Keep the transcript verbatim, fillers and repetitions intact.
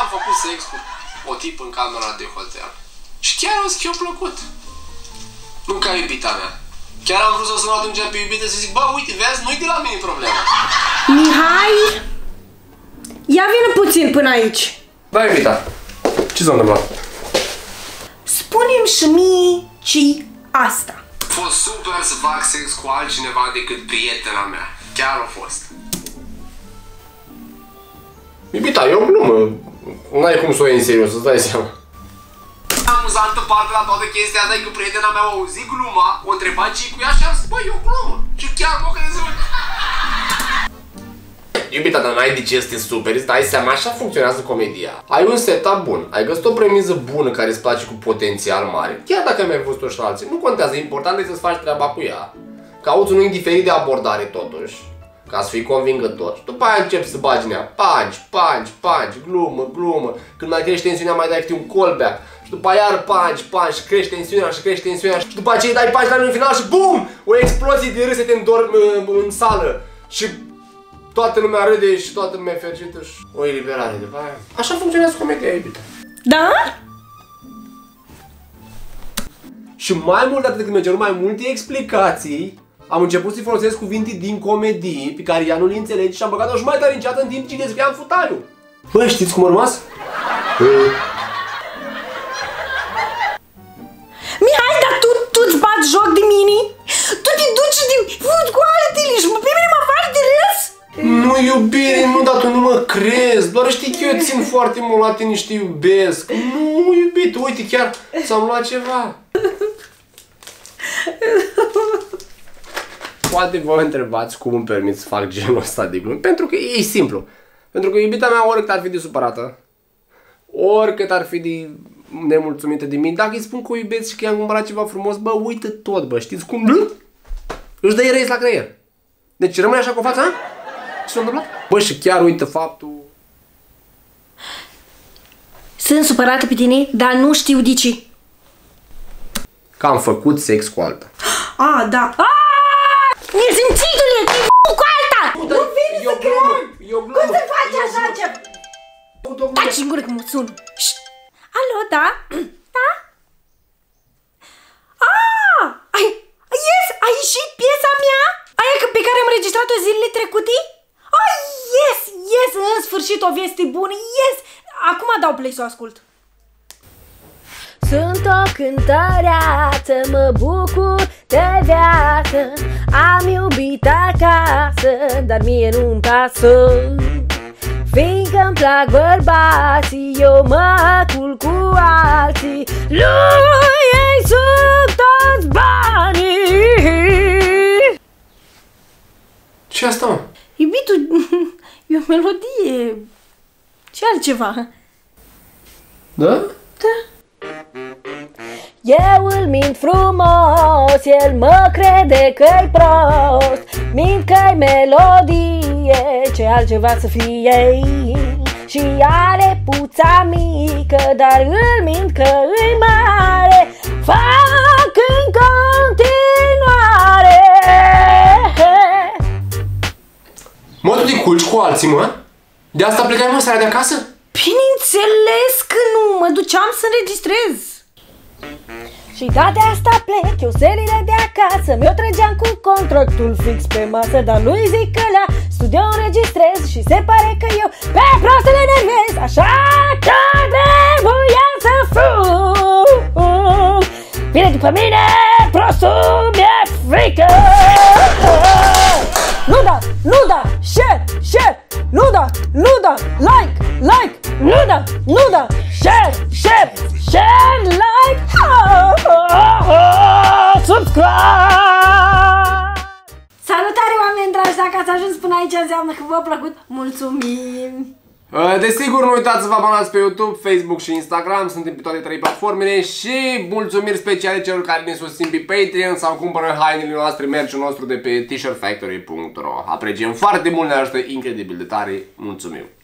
am făcut sex cu o tipă în camera de hotel. Și chiar o să i-a plăcut. Nu ca iubita mea. Chiar am vrut să o sun atunci pe iubită să zic, bă, uite, vezi, nu-i de la mine problema. Mihai, ia vină puțin până aici. Da, iubita, ce s-a întâmplat? Spune-mi și mie ce-i asta. A fost super să fac sex cu altcineva decât prietena mea. Chiar a fost. Iubita, e o glumă. N-ai cum să o iei în serios, îți dai seama. Amuzantă parte la toată chestia asta e că prietena mea a auzit gluma, o întrebat ce cu ea și am zis, băi, e o glumă. Și chiar m-a crezut. Iubita, dar n-ai de ce să te superi, îți dai seama, așa funcționează comedia. Ai un setup bun, ai găsit o premiză bună care îți place cu potențial mare. Chiar dacă ai mai văzut-o și la alții, nu contează, important e să-ți faci treaba cu ea. Cauți unul indiferit de abordare totuși, ca să fii convingător. Și după aia începi să bagi în ea, punch, punch, punch, glumă, glumă. Când mai crește tensiunea mai dai câte un callback. Și după aia iar punch, punch, și crește tensiunea și crește tensiunea. Și după aceea dai punch la în final și BUM! O explozie de râsete în, dorm, în sală. Și toată lumea râde și toată lumea e fericită și o eliberare după aia. Așa funcționează comedia, iubita. Da? Și mai mult atât, când mi-a cerut mai multe explicații, am început să-i folosesc cuvinte din comedii pe care ea nu le înțelege și am băgat-o și mai tare în ceată în timp ce descriam futaliu. Băi, știți cum a rămas? Mihai, dar tu, tu-ți bați joc de mine? Tu te duci de fut cu altele și pe mine mă faci de râs? Nu, iubire, nu, dar tu nu mă crezi. Doar știi că eu țin foarte mult la tine și te iubesc. Nu, iubite, uite, chiar ți-am luat ceva. Poate vă întrebați cum îmi permit să fac genul ăsta de glume. Pentru că e simplu. Pentru că iubita mea, oricât ar fi de supărată, oricât ar fi de nemulțumită de mine, dacă îi spun că o iubesc și că i-am cumpărat ceva frumos, bă, uită tot, bă, știți cum? Își dă erezi la creier. Deci rămâne așa cu fața, ha? Ce s-a întâmplat? Bă, și chiar uită faptul... Sunt supărată pe tine, dar nu știu de ce. Că am făcut sex cu alta. A, da. Nesimțitule, te f*** cu alta! Nu vine să cred! Cum să faci așa ceva? Taci în gură că mă sun. Alo, da? Da? Ah! Yes! A ieșit piesa mea? Aia pe care am înregistrat-o zilele trecute? Oh, yes! Yes! În sfârșit o veste bună! Yes! Acum dau play să o ascult. Sunt o cântăreață, mă bucur de viață. Am iubit acasă, dar mie nu-mi pasă. Fiindcă-mi plac bărbații, eu mă culc cu alții. Lui ei sunt toți banii. Ce asta, mă? Iubitul, e o melodie. Ce altceva? Da? Da. Eu îl mint frumos, el mă crede că-i prost. Mint că-i melodie, ce altceva să fie. Și are puța mică, dar îl mint că-i mare. Fac în continuare. Mă, tu te culci cu alții, mă? De asta plecai, mă, seara de acasă? Bineînțeles că nu, mă duceam să înregistrez. Și da, de asta plec eu serile de acasă. Mi-o trăgeam cu contractul fix pe masă, dar lui zic că la studio înregistrez și se pare că eu pe prost le enervez. Așa că trebuia să fug. Vine după mine, prostul mi-e frică. Nu da, nu da, share, share. Nu da, nu da, like, like. Nu da, nu da, share, share, share, like, oh, oh, oh, subscribe! Salutare, oameni dragi, dacă ați ajuns până aici înseamnă că v-a plăcut, mulțumim! Desigur, nu uitați să vă abonați pe YouTube, Facebook și Instagram, suntem pe toate trei platformele și mulțumiri speciale celor care ne susțin pe Patreon sau cumpără hainele noastre, merch-ul nostru de pe t shirt factory punct ro. Apreciem foarte mult, ne ajută incredibil de tare, mulțumim!